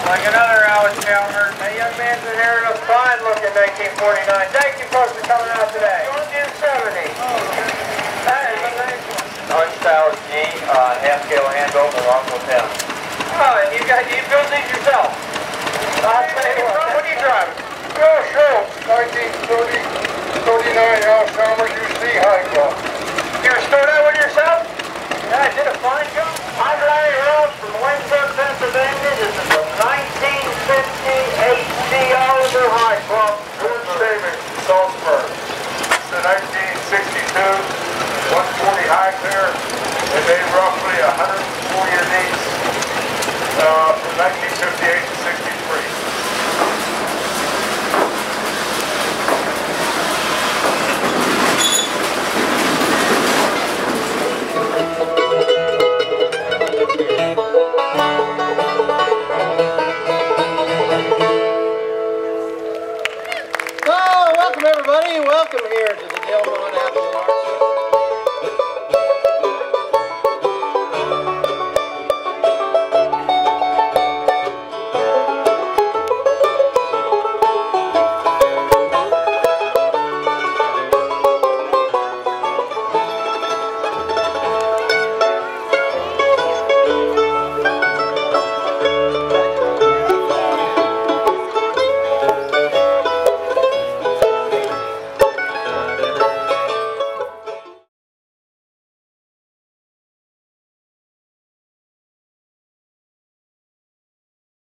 Like another Alex Cramer. That young man's inherited a fine-looking 1949. Thank you folks for coming out today. 270. That is amazing. Unstyled G, half-scale handle, along with him. Oh, and you built these yourself? I'll tell you what do you drive? Oh, sure. 1939 Alex Cramer UC high club. You restored that